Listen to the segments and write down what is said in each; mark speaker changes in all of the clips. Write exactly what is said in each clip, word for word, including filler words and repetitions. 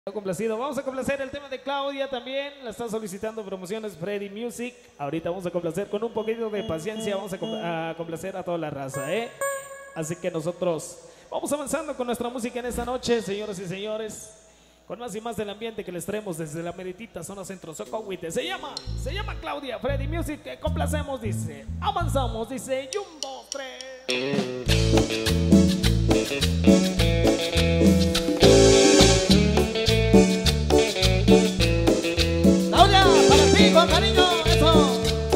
Speaker 1: Complacido. Vamos a complacer el tema de Claudia también. La está solicitando Promociones Freddy Music. Ahorita vamos a complacer con un poquito de paciencia. Vamos a, compl a complacer a toda la raza, ¿eh? Así que nosotros vamos avanzando con nuestra música en esta noche, señoras y señores. Con más y más del ambiente que les traemos desde la meritita zona centro Socohuite. Se llama, se llama Claudia Freddy Music. Que complacemos, dice. Avanzamos, dice. Y un, dos, tres.
Speaker 2: Con cariño, eso.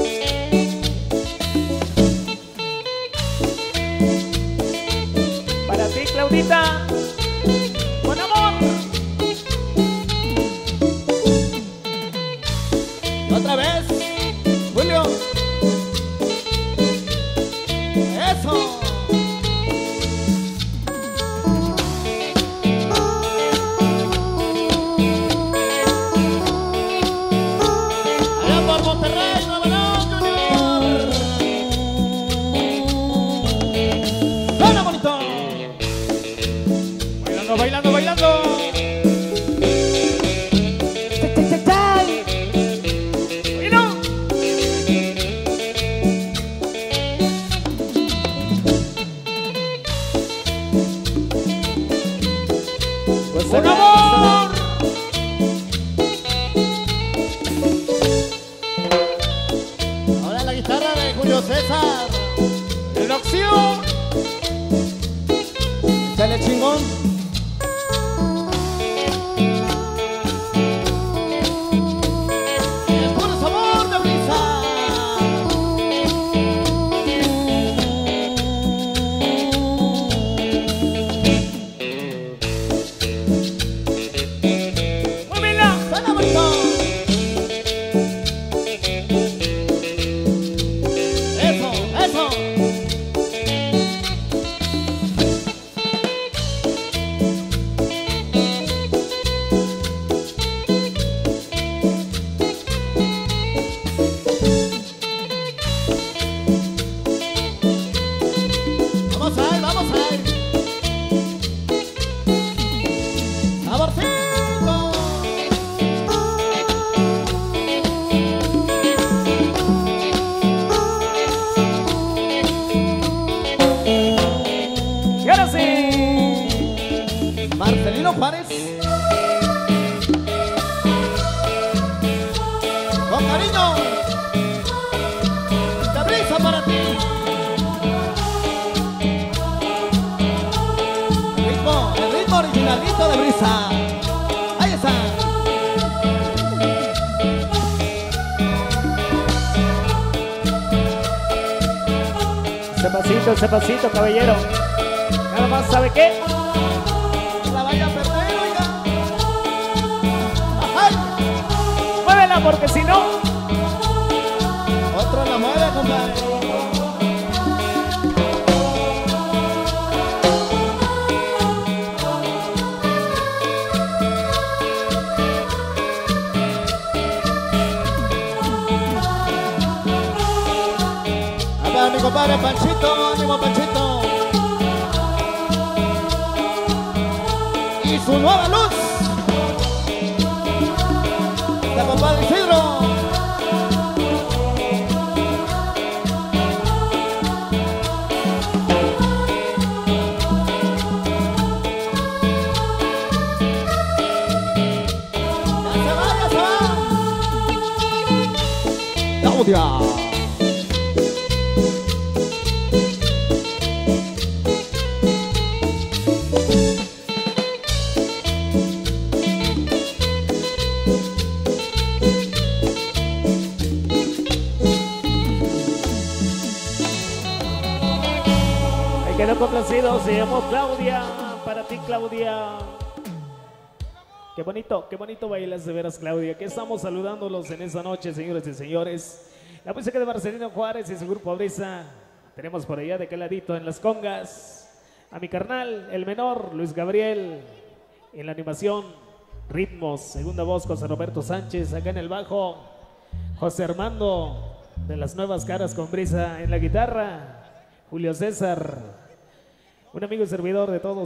Speaker 1: Para ti, Claudita, con amor.
Speaker 2: Otra vez, Julio. Eso.
Speaker 1: Bailando, bailando. Bueno. Pues ¡con amor!
Speaker 2: Ahora la guitarra de Julio César.
Speaker 1: En acción.
Speaker 2: Dale chingón. Marcelino Juárez. Con cariño. De Brisa para ti. El ritmo, el ritmo originalito de Brisa. Ahí está.
Speaker 1: Ese pasito, ese pasito, caballero. Nada más, ¿sabe qué? Porque si no,
Speaker 2: otro la mueve, compadre. A ver, mi compadre Panchito, ánimo Panchito. Y su nueva luz. La compadre Isidro. Ya se va, ya se va. Claudia.
Speaker 1: Quedó complacido, se llamó Claudia. Para ti, Claudia. Qué bonito, qué bonito bailas de veras, Claudia. Que estamos saludándolos en esta noche, señores y señores. La música de Marcelino Juárez y su grupo Brisa. Tenemos por allá de aquel ladito en las congas a mi carnal, el menor, Luis Gabriel. En la animación, ritmos, segunda voz, José Roberto Sánchez. Acá en el bajo, José Armando, de las nuevas caras con Brisa. En la guitarra, Julio César. Un amigo y servidor de todos.